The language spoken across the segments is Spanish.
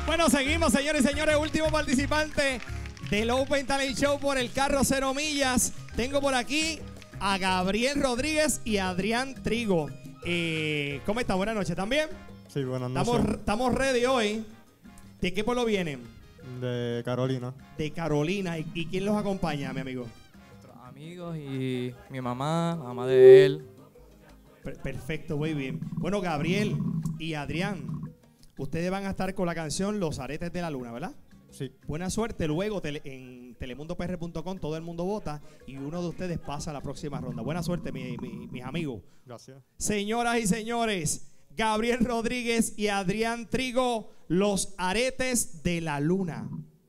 Bueno, seguimos, señores y señores. Último participante del Open Talent Show por el carro 0 millas. Tengo por aquí a Gabriel Rodríguez y a Adrián Trigo. ¿Cómo está? Buenas noches. ¿También? Sí, buenas noches. Estamos ready hoy. ¿De qué pueblo vienen? De Carolina. De Carolina. ¿Y quién los acompaña, mi amigo? Nuestros amigos y mi mamá, la mamá de él. Perfecto, muy bien. Bueno, Gabriel y Adrián, ustedes van a estar con la canción Los Aretes de la Luna, ¿verdad? Sí. Buena suerte. Luego en telemundopr.com todo el mundo vota y uno de ustedes pasa a la próxima ronda. Buena suerte, mis amigos. Gracias. Señoras y señores, Gabriel Rodríguez y Adrián Trigo, Los Aretes de la Luna.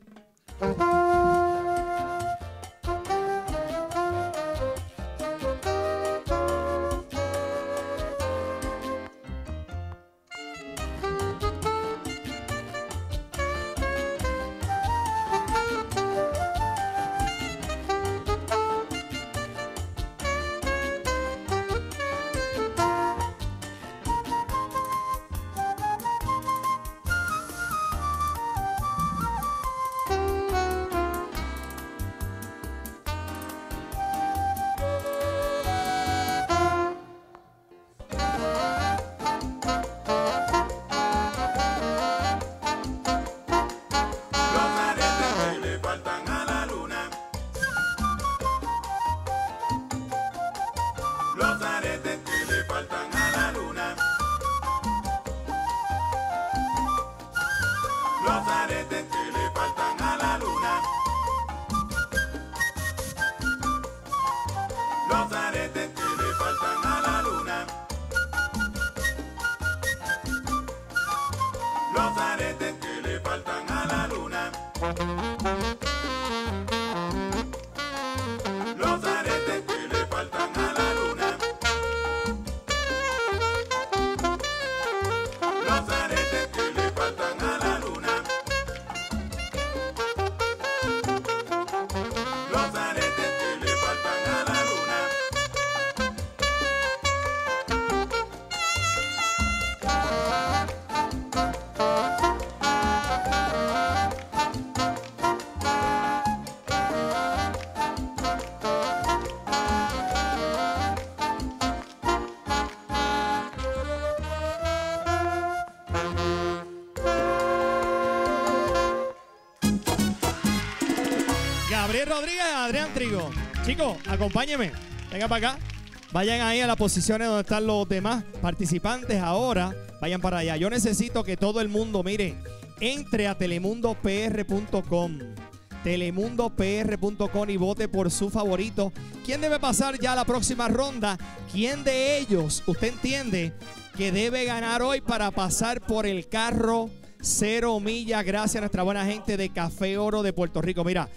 Gabriel Rodríguez, Adrián Trigo. Chicos, acompáñenme. Vengan para acá. Vayan ahí a las posiciones donde están los demás participantes ahora. Vayan para allá. Yo necesito que todo el mundo, mire, entre a telemundopr.com. telemundopr.com y vote por su favorito. ¿Quién debe pasar ya a la próxima ronda? ¿Quién de ellos usted entiende que debe ganar hoy para pasar por el carro 0 millas? Gracias a nuestra buena gente de Café Oro de Puerto Rico. Mira,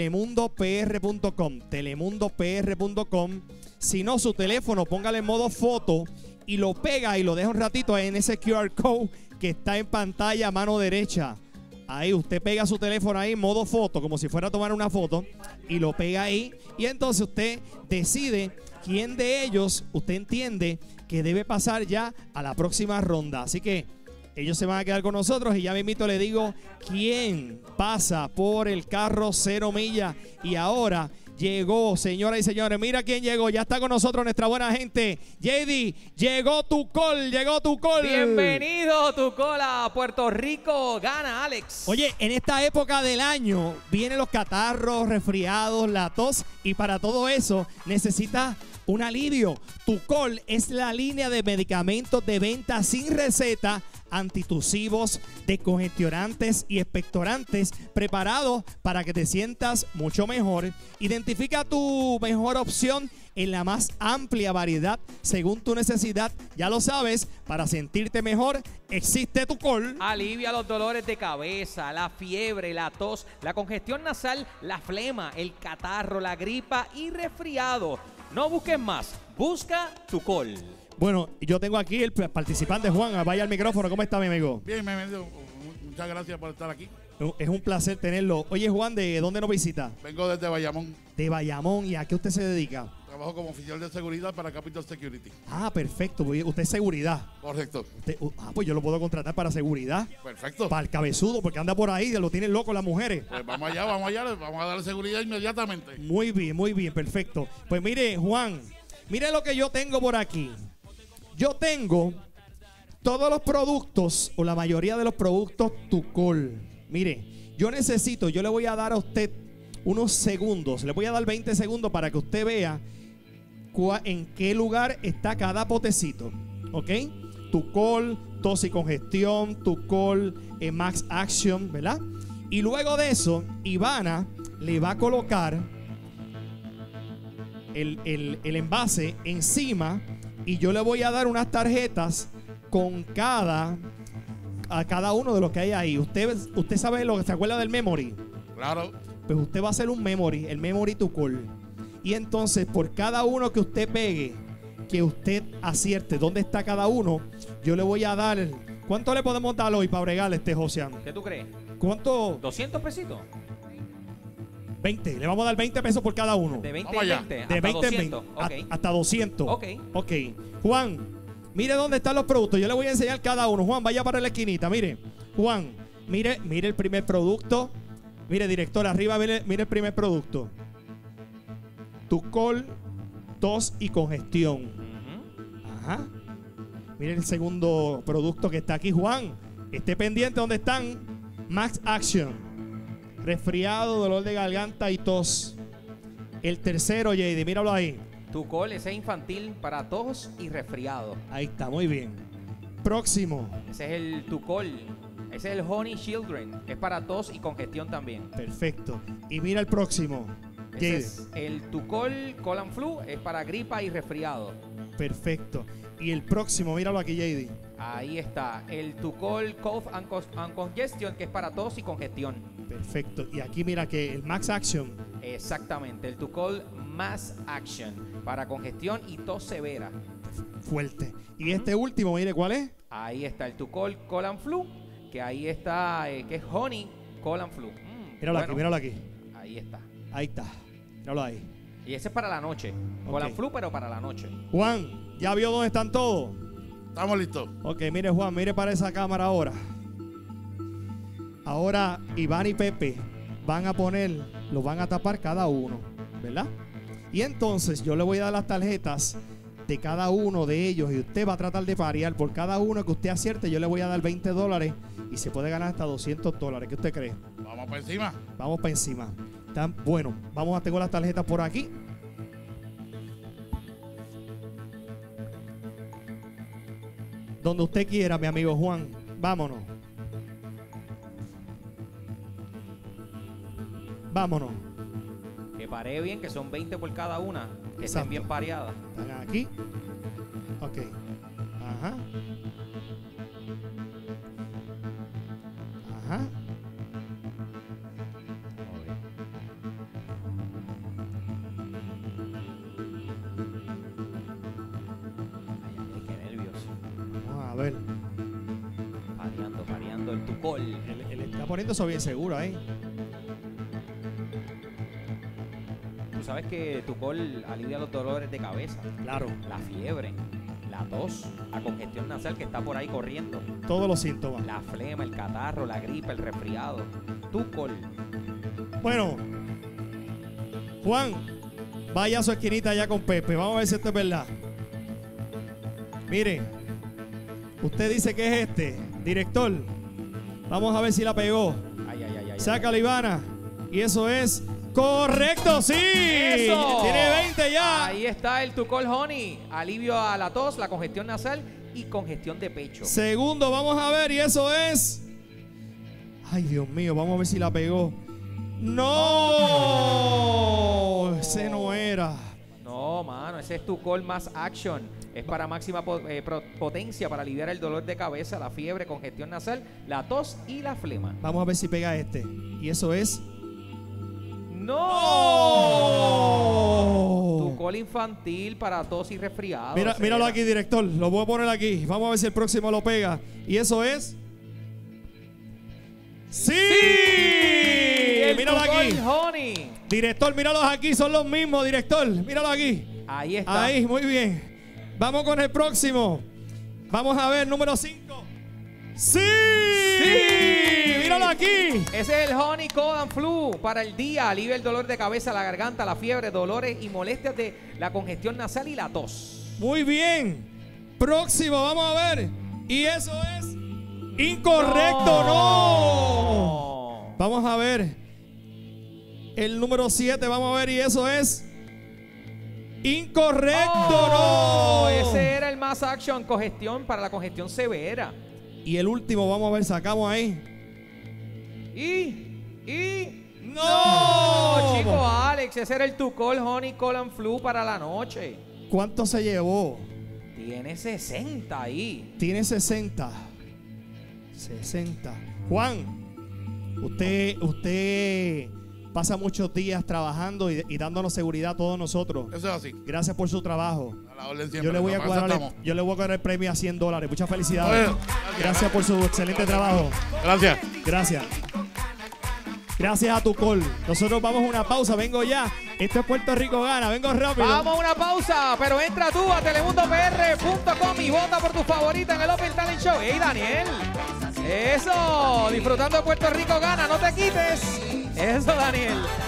telemundopr.com, telemundopr.com. Si no, su teléfono, póngale en modo foto y lo pega y lo deja un ratito en ese QR code que está en pantalla a mano derecha. Ahí usted pega su teléfono ahí en modo foto, como si fuera a tomar una foto, y lo pega ahí. Y entonces usted decide quién de ellos usted entiende que debe pasar ya a la próxima ronda. Así que ellos se van a quedar con nosotros y ya mismito le digo quién pasa por el carro 0 millas. Y ahora llegó, señoras y señores, mira quién llegó. Ya está con nosotros nuestra buena gente. JD, llegó tu call, llegó tu call. Bienvenido, tu cola a Puerto Rico. Gana, Alex. Oye, en esta época del año vienen los catarros, resfriados, la tos, y para todo eso necesitas un alivio. Tucol es la línea de medicamentos de venta sin receta, antitusivos, descongestionantes y expectorantes preparados para que te sientas mucho mejor. Identifica tu mejor opción en la más amplia variedad según tu necesidad. Ya lo sabes, para sentirte mejor existe Tucol. Alivia los dolores de cabeza, la fiebre, la tos, la congestión nasal, la flema, el catarro, la gripa y resfriado. No busques más, busca Tucol. Bueno, yo tengo aquí el participante Juan. Vaya al micrófono. ¿Cómo está, mi amigo? Bien, muchas gracias por estar aquí. Es un placer tenerlo. Oye, Juan, ¿de dónde nos visita? Vengo desde Bayamón. De Bayamón. ¿Y a qué usted se dedica? Trabajo como oficial de seguridad para Capital Security. Ah, perfecto. Usted es seguridad. Correcto. Pues yo lo puedo contratar para seguridad. Perfecto. Para el cabezudo, porque anda por ahí, lo tienen loco las mujeres. Pues vamos allá, vamos a darle seguridad inmediatamente. Muy bien, perfecto. Pues mire, Juan, mire lo que yo tengo por aquí. Yo tengo todos los productos, o la mayoría de los productos Tucol. Mire, yo le voy a dar a usted unos segundos, le voy a dar 20 segundos para que usted vea en qué lugar está cada potecito. ¿Ok? Tucol, tos y congestión, Tucol, Max Action, ¿verdad? Y luego de eso, Ivana le va a colocar el envase encima y yo le voy a dar unas tarjetas con a cada uno de los que hay ahí. Usted sabe lo que se acuerda del memory. Claro. Pues usted va a hacer un memory, el memory Tucol. Y entonces por cada uno que usted pegue, que usted acierte dónde está cada uno, yo le voy a dar. ¿Cuánto le podemos dar hoy para bregarle Josian? ¿Qué tú crees? ¿Cuánto? ¿200 pesitos? 20. Le vamos a dar 20 pesos por cada uno. De 20 Vamos en allá. 20. De Hasta 20 en 200. 20. Ok. Hasta 200. Ok. Ok. Juan, mire dónde están los productos. Yo le voy a enseñar cada uno. Juan, vaya para la esquinita. Mire. Juan, mire el primer producto. Mire, director, arriba, mire el primer producto. Tucol, tos y congestión. Ajá. Mire el segundo producto que está aquí, Juan. Esté pendiente donde están. Max Action. Resfriado, dolor de garganta y tos. El tercero, JD, míralo ahí. Tucol, ese es infantil para tos y resfriado. Ahí está, muy bien. Próximo. Ese es el Tucol. Ese es el Honey Children. Es para tos y congestión también. Perfecto. Y mira el próximo. Ese JD. es el Tucol Cold and Flu. Es para gripa y resfriado. Perfecto. Y el próximo, míralo aquí, JD. Ahí está. El Tucol Cough and Congestion, que es para tos y congestión. Perfecto. Y aquí mira que el Max Action. Exactamente. El Tucol Mass Action. Para congestión y tos severa. Fuerte. Y este último, mire cuál es. Ahí está el Tucol Cold and Flu. Que ahí está, que es Honey Cold and Flu. Míralo aquí, míralo aquí. Ahí está. Ahí está. Míralo ahí. Y ese es para la noche. Cold and Flu, pero para la noche. Juan, ¿ya vio dónde están todos? Estamos listos. Ok, mire Juan, mire para esa cámara ahora. Ahora Iván y Pepe van a los van a tapar cada uno, ¿verdad? Y entonces yo le voy a dar las tarjetas de cada uno de ellos y usted va a tratar de parear por cada uno que usted acierte. Yo le voy a dar $20 y se puede ganar hasta $200. ¿Qué usted cree? Vamos para encima. Vamos para encima. Bueno, tengo las tarjetas por aquí. Donde usted quiera, mi amigo Juan. Vámonos. Vámonos. Que paree bien, que son 20 por cada una. Que Exacto. estén bien pareadas. Están aquí. Ok. Ajá. Ajá. Ay, qué nervios. Vamos a ver. Pareando el Tucol. Él está poniendo eso bien seguro ahí. Tú sabes que Tucol alivia los dolores de cabeza, Claro. la fiebre, la tos, la congestión nasal que está por ahí corriendo, Todos los síntomas. la flema, el catarro, la gripe, el resfriado. Tucol. Bueno. Juan, vaya a su esquinita allá con Pepe. Vamos a ver si esto es verdad. Mire. Usted dice que es este. Director. Vamos a ver si la pegó. Ay. Sácala, Ivana. Y eso es correcto, sí. ¡Eso! Tiene 20 ya. Ahí está el Tucol Honey. Alivio a la tos, la congestión nasal y congestión de pecho. Segundo, vamos a ver. Y eso es. Ay, Dios mío. Vamos a ver si la pegó. ¡No! Ese no era. No, mano, ese es Tucol Mass Action. Es para máxima potencia para aliviar el dolor de cabeza, la fiebre, congestión nasal, la tos y la flema. Vamos a ver si pega este. Y eso es. ¡No! Tucol infantil para tos y resfriado. Míralo aquí, director. Lo voy a poner aquí. Vamos a ver si el próximo lo pega. Y eso es. ¡Sí! El Míralo Tucol aquí. Honey. Director, míralos aquí. Son los mismos, director. Míralo aquí. Ahí está. Ahí, muy bien. Vamos con el próximo. Vamos a ver, número 5. ¡Sí! ¡Sí! ¡Míralo aquí! Ese es el Honey Cold and Flu para el día. Alivia el dolor de cabeza, la garganta, la fiebre, dolores y molestias de la congestión nasal y la tos. Muy bien. Próximo, vamos a ver. Y eso es incorrecto, no. Vamos a ver. El número 7, vamos a ver. Y eso es incorrecto, no. Ese era el Mass Action congestión para la congestión severa. Y el último, vamos a ver, sacamos ahí. No, chico, Alex, ese era el Tucol Honey Cold and Flu para la noche. ¿Cuánto se llevó? Tiene 60 ahí. Tiene 60. 60. Juan, usted pasa muchos días trabajando y dándonos seguridad a todos nosotros. Eso es así. Gracias por su trabajo. A la orden siempre. Yo le voy a Para eso cuadrar estamos. el premio a $100. Muchas felicidades. Bueno, Gracias por su excelente trabajo. Gracias. Gracias. Gracias a tu call. Nosotros vamos a una pausa. Vengo ya. Esto es Puerto Rico Gana. Vengo rápido. Vamos a una pausa, pero entra tú a telemundopr.com y vota por tu favorita en el Open Talent Show. ¡Ey, Daniel! Eso, disfrutando de Puerto Rico Gana, no te quites. Eso, Daniel.